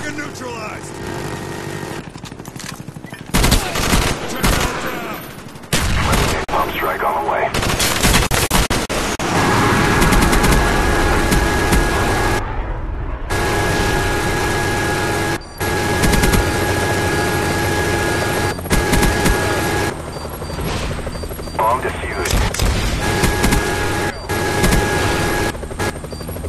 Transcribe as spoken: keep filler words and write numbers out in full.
Target neutralized! Check down! Pump strike on the way. Bomb defused.